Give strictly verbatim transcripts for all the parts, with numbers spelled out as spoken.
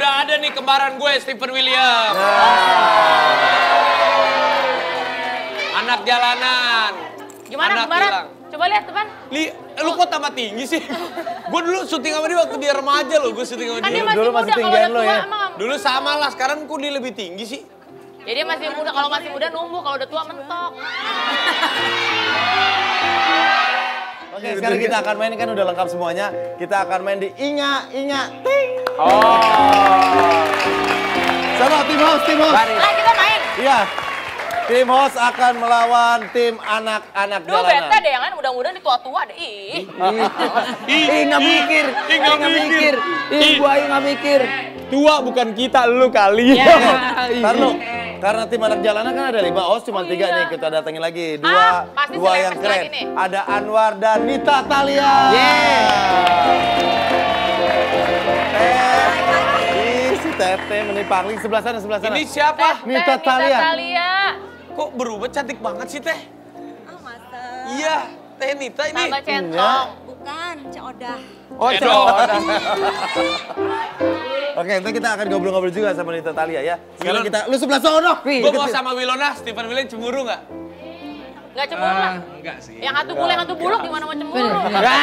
udah ada nih kembaran gue, Stephen William. Anak jalanan. Gimana Anak kembaran? hilang. Coba lihat teman. Li, eh, lu kok tambah tinggi sih? Gue dulu syuting sama dia waktu dia remaja loh, gue syuting sama Kan dia. dia masih Dulu muda, masih kalau tinggian udah lo tua ya? emang. Dulu sama lah, sekarang kok dia lebih tinggi sih? Jadi dia masih muda, kalau masih muda numbuh, kalau udah tua mentok. Oke, sekarang kita akan main, kan udah lengkap semuanya. Kita akan main di Inga, Inga, Ting. Oh. Sama tim host, tim host. Nah, kita main. Iya. Tim host akan melawan tim anak-anak Duh, jalanan. bete deh, yang lain mudah-mudahan di tua-tua deh. Ih. Ih, nggak mikir. Ih, nggak mikir. Ih, gua yang nggak mikir. Tua bukan kita, lu kali. Ya. Ntar lu, karena tim anak jalanan kan ada lima host, cuma Oh, tiga iya. nih. Kita datengin lagi. Dua, Ah, pasti dua seleb yang pasti keren. lagi nih. Ada Anwar dan Nita Thalia. Ih, si Tete menipangling sebelah sana, sebelah sana. Ini siapa? Nita Thalia. Thalia. Kok berubah cantik banget sih, Teh? Oh, masa. Iya, Teh Nita ini. Tambah centong. Bukan, Cek Odah. Oh, Cok. Oke, nanti kita akan ngobrol-ngobrol juga sama Nita Thalia ya. Sekarang kita, lu sebelah sono. Gue mau sama Wilona, Stephen William cemburu nggak? Nggak cemburu lah. Enggak sih. Yang satu bule, yang satu buluk gimana mau cemburu?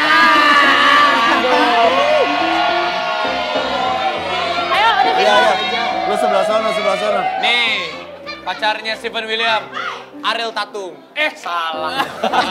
Ayo, udah Iya, sini. iya. Lu sebelah sono, sebelah sono. Nih, pacarnya Stephen William, Ariel Tatum. Eh, salah.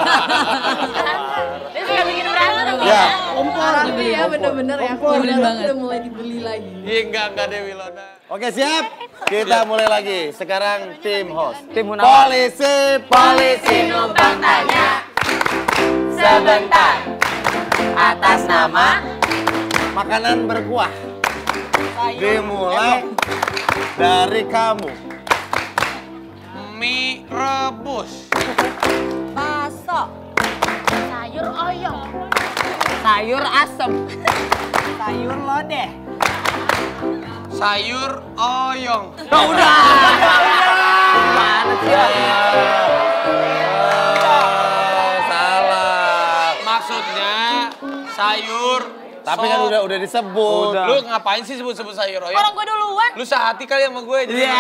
Dia suka bikin berantem Ya. ya. Kompor gitu ya, bener-bener ya. Kompor banget. Udah mulai dibeli lagi. Iya, enggak, enggak deh Wilona. Oke, siap? Kita mulai lagi. Sekarang tim host. Tim Munawar. Polisi, polisi numpang tanya. Sebentar. Atas nama. Makanan berkuah. Dimulai dari kamu. Mie rebus. Baso. Sayur oyong. Sayur asem. Sayur lodeh. Sayur oyong. Oh, udah. Gimana sih? Ah, salah. Maksudnya sayur. Tapi sop. kan udah udah disebut. Lu ngapain sih sebut-sebut sayur oyong? Orang gue duluan. Lu sehati kali sama gue. jadi-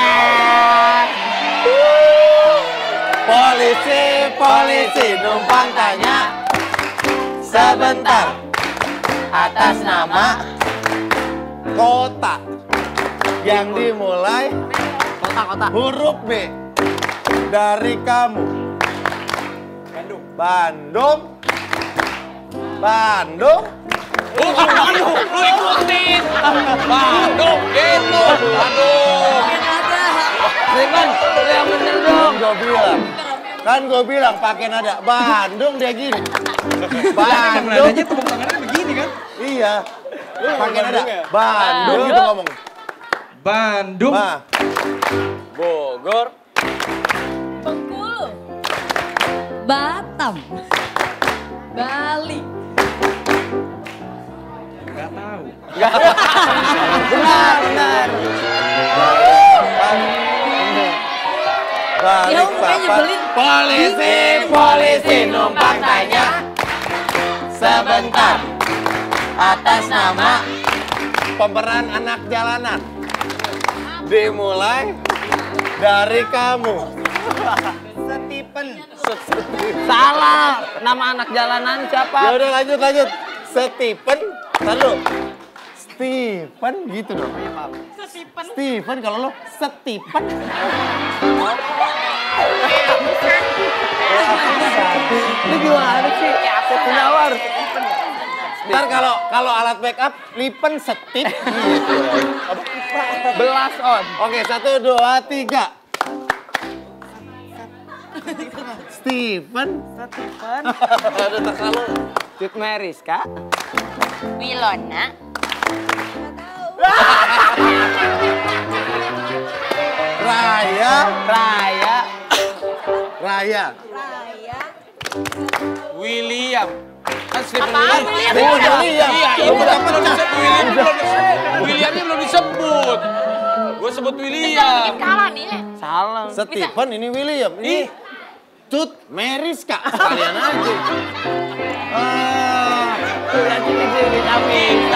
Polisi, polisi numpang tanya. Sebentar. Atas nama kota yang dimulai Kota-kota. huruf B dari kamu. Bandung. Bandung. Bandung. Oh, aduh, lu ikutin. Bandung, gitu. Bandung. Riman, lu yang bener dong. Gue bilang. Kan gue bilang pakai nada Bandung dia gini. Bandung. tepuk tangannya begini kan? Iya. Lu pakai nada Bandung gitu ngomong. Bandung. Ba. Bogor. Bengkulu. Batam. Bali. Benar, benar. Balik Ya, mukanya papan. nyebelin. Polisi, polisi numpang tanya. Sebentar. Atas nama pemeran anak jalanan. Dimulai dari kamu. Stephen. Salah. Nama anak jalanan siapa? Ya udah lanjut lanjut. Stephen. Lalu Stephen gitu dong. Stephen. Stephen kalau lo Stephen. Lu gimana sih? Munawar. Ntar kalau kalau alat backup lipen setip gitu. Belas on. Oke, satu, dua, tiga. Stephen. Stephen. Aduh, tak kalau. Cut Meris, Kak. Wilona. Raya. Raya. Raya. Raya. William. Kan Stephen Apaan, William. William? William. Iya, itu Udah belum pecah. disebut. William belum disebut. Williamnya belum disebut. Gue sebut Bisa William. bikin kalah nih. eh. Salah. Stephen ini William. Ini Cut Meris Kak. Sekalian aja. Ah. Tuh, yang sini sini kami.